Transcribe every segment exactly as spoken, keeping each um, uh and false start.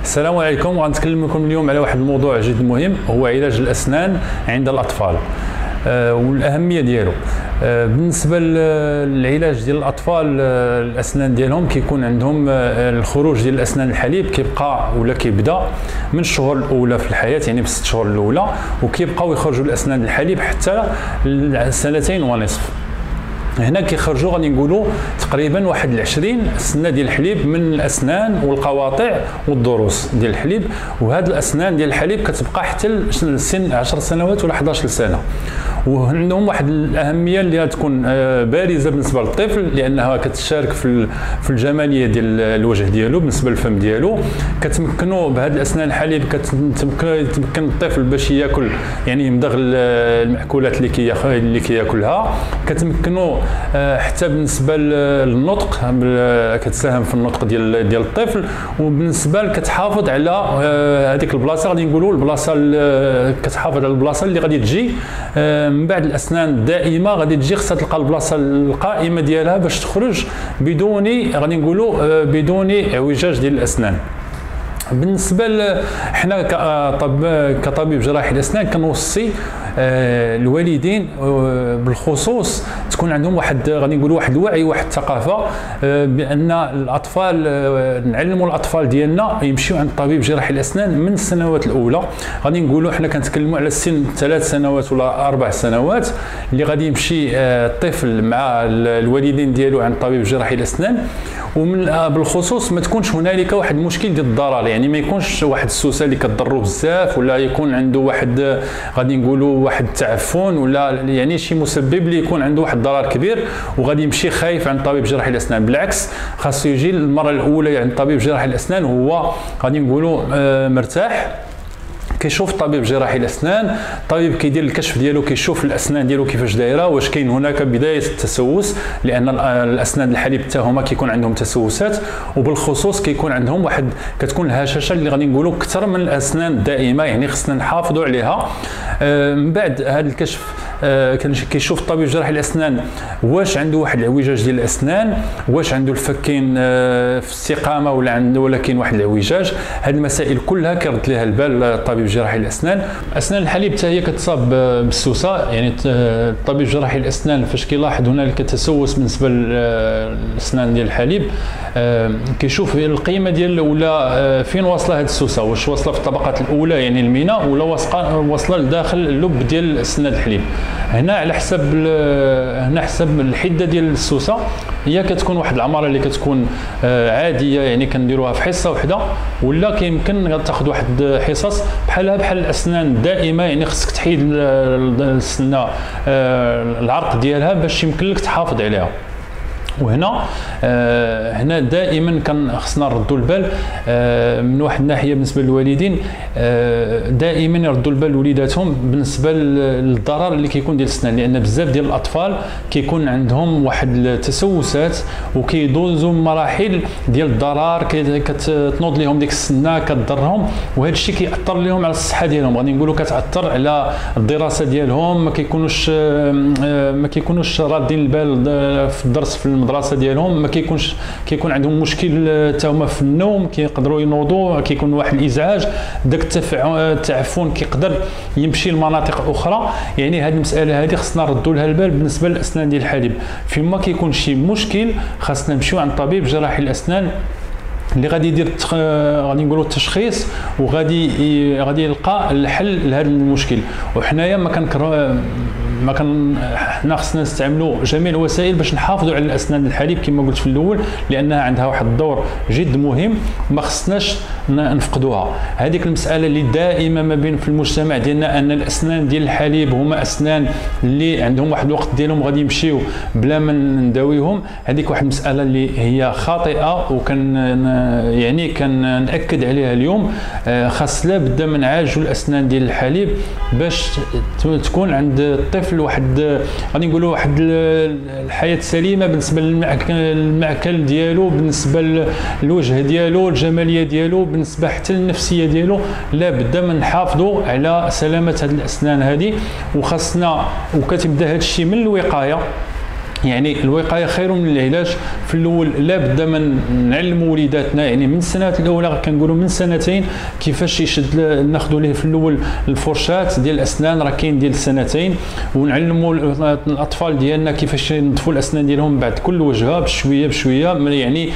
السلام عليكم. غنتكلم لكم اليوم على واحد الموضوع جد مهم، هو علاج الأسنان عند الأطفال أه والأهمية ديالو. أه بالنسبة للعلاج ديال الأطفال، أه الأسنان ديالهم كيكون عندهم أه الخروج ديال الأسنان الحليب كيبقى ولا كيبدا من الشهور الأولى في الحياة، يعني بالست شهور الأولى، وكيبقاو يخرجوا الأسنان الحليب حتى سنتين ونصف. هنا كيخرجوا غادي نقولوا تقريبا واحد العشرين سنه ديال الحليب من الاسنان والقواطع والضروس ديال الحليب، وهاد الاسنان ديال الحليب كتبقى حتى لسن عشر سنوات ولا حداش سنه. وعندهم واحد الاهميه اللي غتكون بارزه بالنسبه للطفل، لانها كتشارك في في الجماليه ديال الوجه ديالو بالنسبه للفم ديالو. كتمكنوا بهاد الاسنان الحليب كتمكن الطفل باش ياكل، يعني يمضغ المأكولات اللي كي اللي كياكلها. كتمكنوا حتى بالنسبه للنطق، كتساهم في النطق ديال ديال الطفل. وبالنسبه كتحافظ على هذيك البلاصه، غادي نقولوا البلاصه كتحافظ على البلاصه اللي غادي تجي من بعد الاسنان الدائمه، غادي تجي خصها تلقى البلاصه القائمه ديالها باش تخرج بدون غادي نقولوا بدون اعوجاج ديال الاسنان. بالنسبه ل حنا كطبيب جراحي الاسنان كنوصي الوالدين بالخصوص تكون عندهم واحد غادي نقولوا واحد الوعي، واحد الثقافه، بان الاطفال نعلموا الاطفال ديالنا يمشيو عند طبيب جراحي الاسنان من السنوات الاولى. غادي نقولوا حنا كنتكلموا على سن ثلاث سنوات ولا اربع سنوات اللي غادي يمشي الطفل مع الوالدين ديالو عند طبيب جراحي الاسنان. ومن بالخصوص ما تكونش هنالك واحد المشكل ديال الضرر، يعني ما يكونش واحد السوسه اللي كتضرو بزاف، ولا يكون عنده واحد غادي نقولوا واحد التعفن، ولا يعني شي مسبب اللي يكون عنده واحد الضرر كبير وغادي يمشي خايف عند طبيب جراحي الاسنان. بالعكس، خاصو يجي المره الاولى عند طبيب جراحي الاسنان هو غادي نقولوا مرتاح، كيشوف طبيب جراحي الاسنان. الطبيب كيدير الكشف ديالو، كيشوف الاسنان ديالو كيفاش دايره، واش كاين هناك بدايه التسوس، لان الاسنان الحليب حتى هما كيكون عندهم تسوسات. وبالخصوص كيكون عندهم واحد كتكون الهشاشه اللي غادي نقولوا اكثر من الاسنان الدائمه، يعني خصنا نحافظوا عليها. آه من بعد هذا الكشف آه كيشوف الطبيب جراحي الاسنان واش عنده واحد الاعوجاج ديال الاسنان، واش عنده الفكين آه في الاستقامه ولا عنده ولا كاين واحد الاعوجاج. هذه المسائل كلها كيرد لها البال الطبيب جراحي الاسنان. اسنان الحليب حتى هي كتصاب بالسوسه، يعني الطبيب جراحي الاسنان فاش كيلاحظ هنالك تسوس بالنسبه للاسنان ديال الحليب كيشوف القيمه ديال ولا فين واصله هذه السوسه، واش واصله في الطبقات الاولى يعني المينا، ولا واصله لداخل اللب ديال اسنان الحليب. هنا على حسب هنا حسب الحده ديال السوسه، هي كتكون واحد العماره اللي كتكون عاديه، يعني كنديروها في حصه وحده، ولا كيمكن تاخذ واحد حصص بحالها بحال الاسنان الدائمه، يعني خصك تحيد السنه العرق ديالها باش يمكن لك تحافظ عليها. وهنا آه هنا دائما كان خصنا نردوا البال آه من واحد الناحيه بالنسبه للوالدين، آه دائما يردوا البال لوليداتهم بالنسبه للضرر اللي كيكون ديال الاسنان، لان بزاف ديال الاطفال كيكون عندهم واحد التسوسات وكيدوزوا مراحل ديال الضرر، كتنوض لهم ديك السنه كتضرهم، وهذا الشيء كيأثر لهم على الصحه ديالهم. غادي نقولوا كتأثر على الدراسه ديالهم، ما كيكونوش آه ما كيكونوش رادين البال في الدرس في المدرسه ديالهم، ما كيكونش كيكون عندهم مشكل حتى هما في النوم، كيقدروا ينوضوا، كيكون واحد الازعاج، داك التعفن كيقدر يمشي لمناطق اخرى. يعني هذه المساله هذه خصنا نردوا لها البال بالنسبه للاسنان ديال الحليب. فيما كيكون شي مشكل خاصنا نمشيو عند طبيب جراحي الاسنان اللي غادي يدير التخ... غادي نقولوا التشخيص، وغادي غادي يلقى الحل لهذا المشكل. وحنايا ما كنكر ما كان حنا خصنا نستعملوا جميع الوسائل باش نحافظوا على الاسنان الحليب كما قلت في الاول، لانها عندها واحد الدور جد مهم ما خصناش نفقدوها. هذيك المساله اللي دائما ما بين في المجتمع ديالنا ان الاسنان ديال الحليب هما اسنان اللي عندهم واحد الوقت ديالهم غادي يمشيو بلا ما نداويهم، هذيك واحد المساله اللي هي خاطئه، وكان يعني كان ناكد عليها اليوم. خاص لا بد من نعالجوا الاسنان ديال الحليب باش تكون عند الطفل واحد غادي نقولوا واحد الحياه سليمه بالنسبه للمعكل ديالو، بالنسبه للوجه ديالو، الجماليه ديالو، بالنسبه حتى للنفسيه ديالو. لا بد من نحافظوا على سلامه هذه الاسنان هذه، وخاصنا وكتبدا هذا الشيء من الوقايه. يعني الوقايه خير من العلاج. في الاول لابد من نعلموا وليداتنا يعني من السنوات الاولى، كنقولوا من سنتين كيفاش يشد، ناخذوا ليه في الاول الفرشات ديال الاسنان راه كاين ديال السنتين، ونعلموا الاطفال ديالنا كيفاش ينظفوا الاسنان ديالهم بعد كل وجهه بشويه بشويه، يعني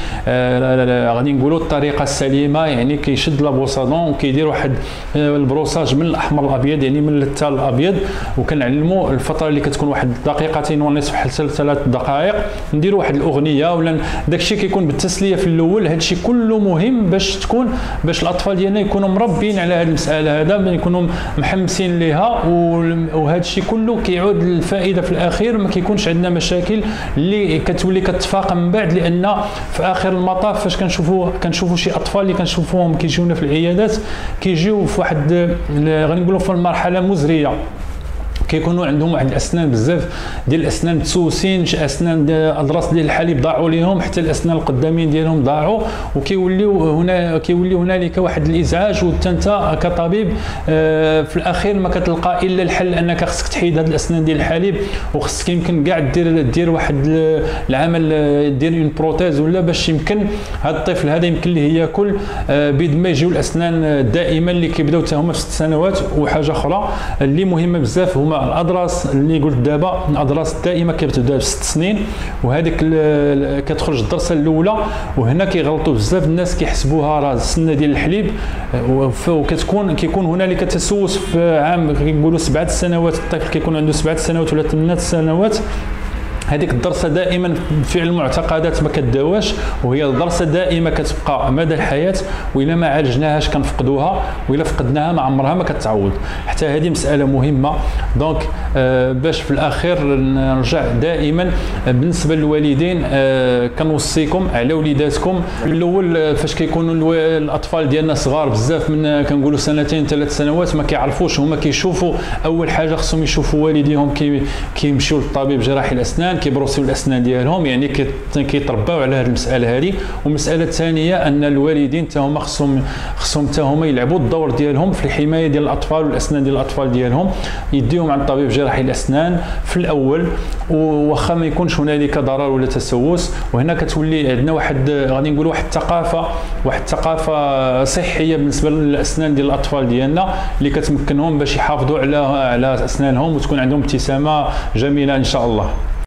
آه غادي نقولوا الطريقه السليمه. يعني كيشد لابوسادون وكيدير واحد البروساج من الاحمر الابيض يعني من التال الابيض، وكنعلموا الفتره اللي كتكون واحد دقيقتين ونصف حتى ثلاث دقائق نديروا واحد الاغنيه ولا داكشي كيكون بالتسليه في الاول. هادشي كله مهم باش تكون باش الاطفال ديالنا يكونوا مربين على هذه المساله، هذا يكونوا محمسين ليها، وهادشي كله كيعود للفائده في الاخير، ما كيكونش عندنا مشاكل اللي كتولي كتفاقم من بعد. لان في اخر المطاف فاش كنشوفوا كنشوفوا شي اطفال اللي كنشوفوهم كيجيونا في العيادات كيجيو في واحد غادي نقولوا في المرحله مزريه، كيكونوا عندهم واحد الاسنان بزاف ديال الاسنان متسوسين، شي اسنان الاضراس ديال الحليب ضاعوا ليهم، حتى الاسنان القدامين ديالهم ضاعوا، وكيوليو هنا كيولي هنالك واحد الازعاج. وانت انت كطبيب آه في الاخير ما كتلقى الا الحل انك خصك تحيد هاد الاسنان ديال الحليب، وخصك يمكن كاع دير دير واحد العمل، دير اون بروتيز ولا باش يمكن هاد الطفل هذا يمكن ليه ياكل آه بيد ما يجيو الاسنان دائما اللي كيبداو حتى هما في ست سنوات. وحاجه اخرى اللي مهمه بزاف هما الاضراس اللي قلت دابا، الاضراس الدائمه كتبدا بست سنين، وهذيك كتخرج الضرسه الاولى، وهنا كيغلطوا بزاف الناس كيحسبوها راه السنه ديال الحليب، وكتكون كيكون هنالك تسوس في عام كيقولوا سبعه سنوات، الطفل كيكون عنده سبعه سنوات ولا ثمانيه سنوات. هذيك الضرسه دائما في المعتقدات ما كداواش، وهي الضرسه دائما كتبقى مدى الحياه، والا ما عالجناهاش كنفقدوها، والا فقدناها ما عمرها ما كتعوض. حتى هذه مساله مهمه. دونك آه باش في الاخير نرجع دائما بالنسبه للوالدين آه كنوصيكم على وليداتكم. الاول فاش كيكونوا الاطفال ديالنا صغار بزاف من كنقولوا سنتين ثلاث سنوات ما كيعرفوش، هما كيشوفوا اول حاجه خصهم يشوفوا والديهم كي كيمشيو للطبيب جراحي الاسنان كيبروسيو الاسنان ديالهم، يعني كيترباو على هذه المساله هذه. والمساله الثانيه ان الوالدين حتى هما خصهم خصهم حتى هما يلعبوا الدور ديالهم في الحمايه ديال الاطفال والاسنان ديال الاطفال ديالهم، يديهم عند طبيب جراحي الاسنان في الاول، وواخا ما يكونش هنالك ضرر ولا تسوس. وهنا كتولي عندنا واحد غادي نقولوا واحد الثقافه واحد الثقافه صحيه بالنسبه للاسنان ديال الاطفال ديالنا اللي كتمكنهم باش يحافظوا على على اسنانهم وتكون عندهم ابتسامه جميله ان شاء الله.